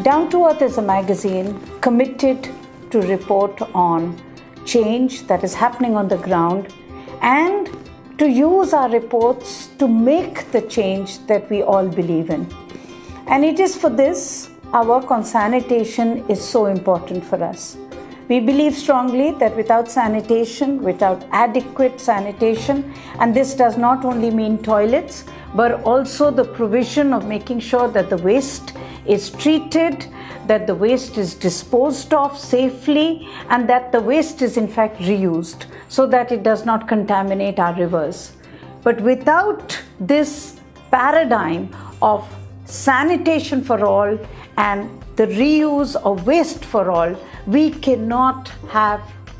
Down to Earth is a magazine committed to report on change that is happening on the ground and to use our reports to make the change that we all believe in. And it is for this our work on sanitation is so important for us. We believe strongly that without sanitation, without adequate sanitation, and this does not only mean toilets, but also the provision of making sure that the waste is treated, that the waste is disposed of safely, and that the waste is in fact reused so that it does not contaminate our rivers. But without this paradigm of sanitation for all and the reuse of waste for all, we cannot have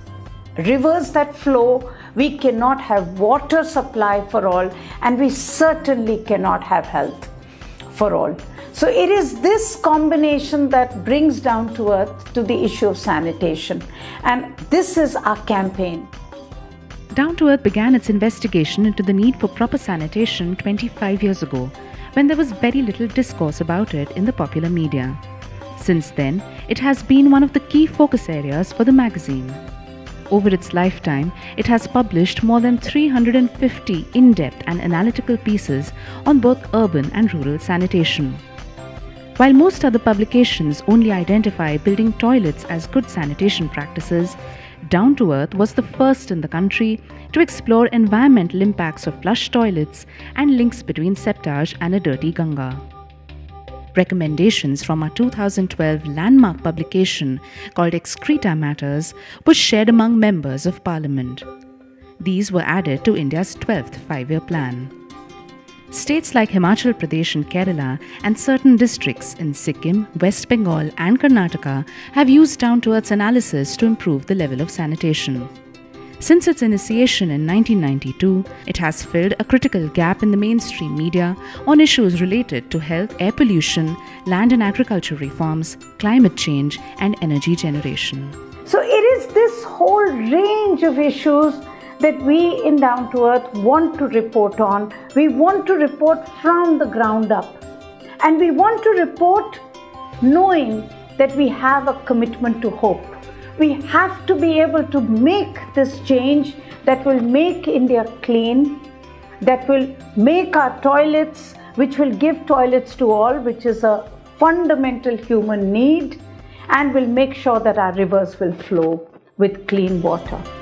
rivers that flow, we cannot have water supply for all, and we certainly cannot have health for all. So it is this combination that brings Down to Earth to the issue of sanitation, and this is our campaign. Down to Earth began its investigation into the need for proper sanitation 25 years ago, when there was very little discourse about it in the popular media. Since then, it has been one of the key focus areas for the magazine. Over its lifetime, it has published more than 350 in-depth and analytical pieces on both urban and rural sanitation. While most other publications only identify building toilets as good sanitation practices, Down to Earth was the first in the country to explore environmental impacts of flush toilets and links between septage and a dirty Ganga. Recommendations from our 2012 landmark publication called Excreta Matters were shared among members of Parliament. These were added to India's 12th five-year plan. States like Himachal Pradesh and Kerala and certain districts in Sikkim, West Bengal and Karnataka have used Down to Earth's analysis to improve the level of sanitation. Since its initiation in 1992, it has filled a critical gap in the mainstream media on issues related to health, air pollution, land and agriculture reforms, climate change and energy generation. So it is this whole range of issues that we in Down to Earth want to report on. We want to report from the ground up. And we want to report knowing that we have a commitment to hope. We have to be able to make this change that will make India clean, that will make our toilets, which will give toilets to all, which is a fundamental human need, and will make sure that our rivers will flow with clean water.